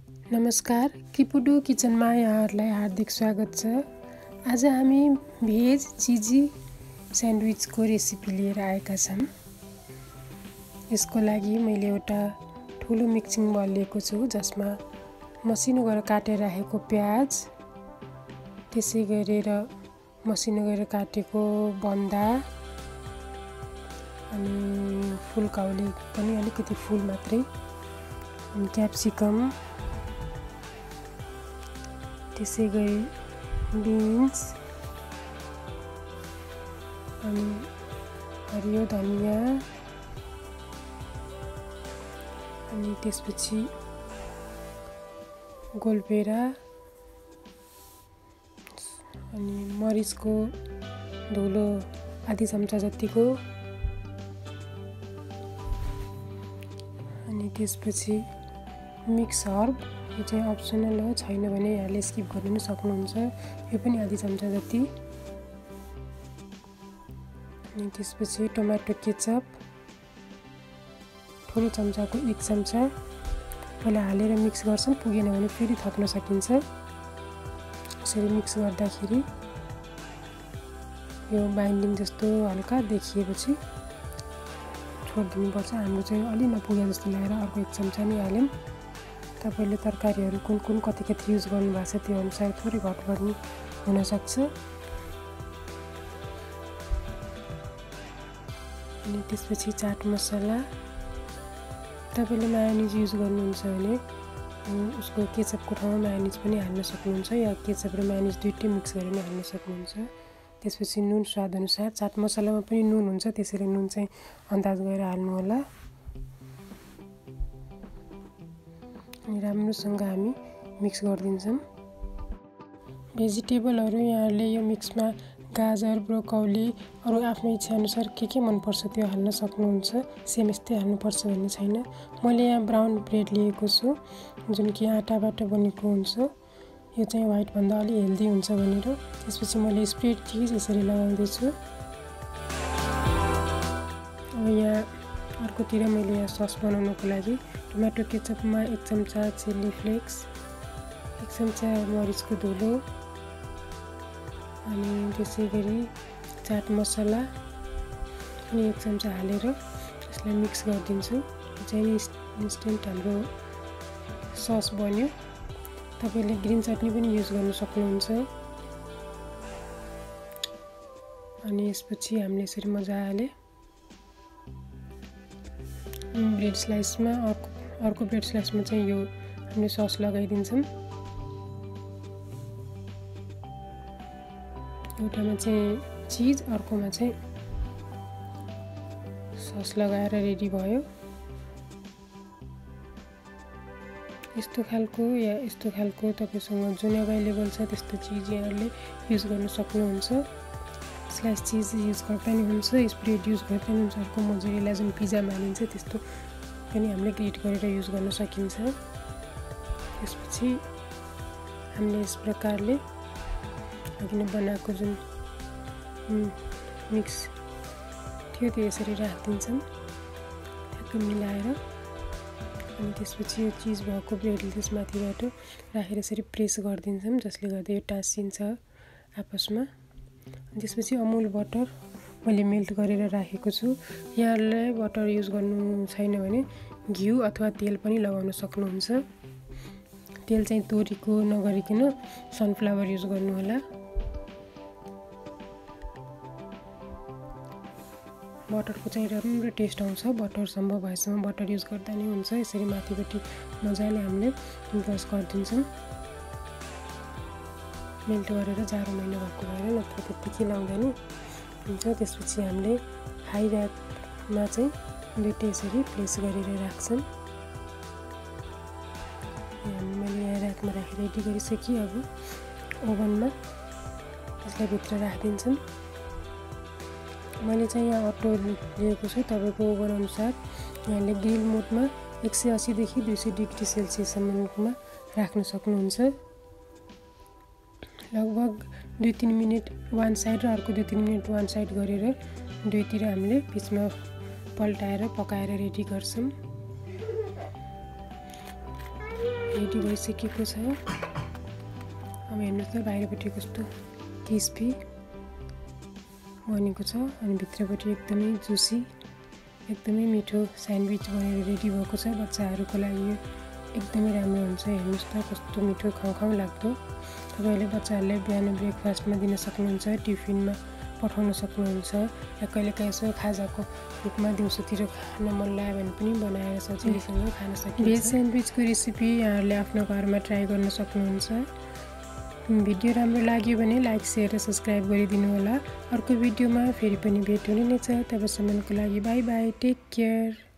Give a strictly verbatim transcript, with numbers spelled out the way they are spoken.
नमस्कार, किपुडो किचनमा यहाँहरूलाई हार्दिक स्वागत छ। आज हामी भेज चिजी स्यान्डविचको रेसिपी लिएर आएका छौँ। यसको लागि मैले एउटा ठुलो मिक्सिङ बोल लिएको छु, जसमा मसिनो गरेर काटेर राखेको प्याज, त्यसै गरेर मसिनो गरेर काटेको बन्दा अनि फुलकाउली पनि अलिकति फुल मात्रै, अनि क्याप्सिकम, त्यसै गरी बिन्स, अनि हरियो धनिया, अनि त्यसपछि गोलभेरा, अनि मरिचको धुलो आधी चम्चा जतिको, अनि त्यसपछि मिक्स हर्ब, यो चाहिँ अप्सनल हो, छैन भने यहाँले स्किप गर्न पनि सक्नुहुन्छ। यो पनि आधी चम्चा जति, अनि त्यसपछि टोमेटो केचप ठुलो चम्चाको एक चम्चा पहिला हालेर मिक्स गर्छन्, पुगेन भने फेरि थप्न सकिन्छ। यसरी मिक्स गर्दाखेरि यो बाइन्डिङ जस्तो हल्का देखिएपछि छोडिदिनुपर्छ। हाम्रो चाहिँ अलि नपुगे जस्तो लागेर अर्को एक चम्चा नै हाल्यौँ। तपाईले तरकारीहरू कुन कुन कति कति युज गर्नुभएको छ त्यो अनुसार थोरै घटबढ हुन सक्छ। अनि त्यसपछि चाट मसला, तपाईले मायोनिज युज गर्नुहुन्छ भने उसको केचपको ठाउँमा मायोनिज पनि हाल्न सक्नुहुन्छ, या केचप र मायोनिज दुईटै मिक्स गरेर पनि हाल्न सक्नुहुन्छ। त्यसपछि नुन स्वाद अनुसार, चाट मसलामा पनि नुन हुन्छ, त्यसैले नुन चाहिँ अन्दाज गरेर हाल्नु होला। अनि राम्रोसँग हामी मिक्स गरिदिन्छौँ। भेजिटेबलहरू यहाँले यो मिक्समा गाजर, ब्रोकौली, अरू आफ्नो इच्छाअनुसार के के मनपर्छ त्यो हाल्न सक्नुहुन्छ। सेम यस्तै हाल्नुपर्छ भन्ने छैन। मैले यहाँ ब्राउन ब्रेड लिएको छु, जुन कि आटाबाट बनेको हुन्छ। यो चाहिँ व्हाइटभन्दा अलि हेल्दी हुन्छ भनेर। त्यसपछि मैले स्प्रेड चिज यसरी लगाउँदैछु। अब यहाँ अर्कोतिर मैले यहाँ सस बनाउनको लागि टोमेटो केचपमा एक चम्चा चिल्ली फ्लेक्स, एक चम्चा मरिचको धुलो, अनि त्यसै गरी चाट मसला पनि एक चम्चा हालेर यसलाई मिक्स गरिदिन्छु। यो चाहिँ इन्स्टेन्ट हाम्रो सस बन्यो। तपाईले ग्रिन चटनी पनि युज गर्न सक्नुहुन्छ। अनि यसपछि हामीले यसरी मजाले ब्रेड स्लाइसमा अर्को अर्को ब्रेड स्लाइसमा चाहिँ यो हामीले सस लगाइदिन्छौँ। एउटामा चाहिँ चिज, अर्कोमा चाहिँ सस लगाएर रेडी भयो। यस्तो खालको या यस्तो खालको तपाईसँग जुन अभाइलेबल छ त्यस्तो चिज यहाँले युज गर्न सक्नुहुन्छ। स्लाइस चिज युज गर्दा नि हुन्छ, स्प्रेड युज गर्दा नि हुन्छ, अर्को मोजरेला जुन पिज्जामा हालिन्छ त्यस्तो पनि हामीले ग्रेट गरेर युज गर्न सकिन्छ। त्यसपछि हामीले यस प्रकारले अघि नै बनाएको जुन मिक्स थियो त्यो यसरी राखिदिन्छौँ ठ्याक्क मिलाएर। अनि त्यसपछि यो चिज भएको ब्रेडले त्यसमाथिबाट राखेर यसरी प्रेस गरिदिन्छौँ, जसले गर्दा यो टाँसिन्छ आपसमा। अनि त्यसपछि अमुल बटर मैले मेल्ट गरेर राखेको छु। यहाँलाई बटर युज गर्नु छैन भने घिउ अथवा तेल पनि लगाउन सक्नुहुन्छ। तेल चाहिँ तोरीको नगरिकन सनफ्लावर युज गर्नु होला। बटरको चाहिँ राम्रो टेस्ट आउँछ। बटर सम्भव भएसम्म बटर युज गर्दा नै हुन्छ। यसरी माथिपट्टि मजाले हामीले ब्रस गरिदिन्छौँ, मेल्ट गरेर जाडो महिना भएको भएर, नत्र त्यत्तिकै लाउँदा नि हुन्छ। त्यसपछि हामीले हाई ऱ्याकमा चाहिँ दुईटै यसरी प्लेस गरेर राख्छौँ। मैले यहाँ ऱ्याकमा राखेर रेडी गरिसकेँ। अब ओभनमा यसलाई भित्र राखिदिन्छौँ। मैले चाहिँ यहाँ अटो लिएको छु, तपाईँको ओभन अनुसार यहाँले ग्रिल मोडमा एक सय अस्सीदेखि दुई सय डिग्री सेल्सियससम्ममा राख्न सक्नुहुन्छ। लगभग दुई तिन मिनट वान साइड र अर्को दुई तिन मिनट वान साइड गरेर दुईतिर हामीले बिचमा पल्टाएर पकाएर रेडी गर्छौँ। रेडी भइसकेको छ। अब हेर्नुहोस् त बाहिरपट्टि कस्तो क्रिस्पी बनेको छ अनि भित्रपट्टि एकदमै जुसी एकदमै मिठो स्यान्डविच बनेर रेडी भएको छ। बच्चाहरूको लागि यो एकदमै राम्रो हुन्छ। हेर्नुहोस् त कस्तो मिठो खाउँ लाग्दो। तपाईँले बच्चाहरूलाई बिहान ब्रेकफास्टमा दिन सक्नुहुन्छ, टिफिनमा पठाउन सक्नुहुन्छ, या कहिलेकाहीँ यसो खाजाको रूपमा दिउँसोतिर खान मन लाग्यो भने पनि बनाएर सजिलैसँग खान सकिन्छ। भेज स्यान्डविचको रेसिपी यहाँहरूले आफ्नो घरमा ट्राई गर्न सक्नुहुन्छ। भिडियो राम्रो लाग्यो भने लाइक सेयर र सब्सक्राइब गरिदिनु होला। अर्को भिडियोमा फेरि पनि भेट हुने नै छ। तबसम्मको लागि बाई बाई, टेक केयर।